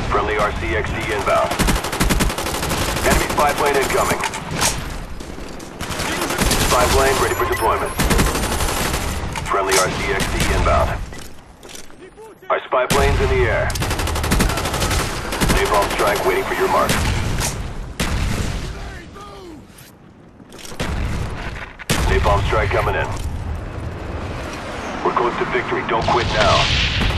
Friendly RCXD inbound. Enemy spy plane incoming. Spy plane ready for deployment. Friendly RCXD inbound. Our spy plane's in the air. Napalm strike waiting for your mark. Napalm strike coming in. We're close to victory. Don't quit now.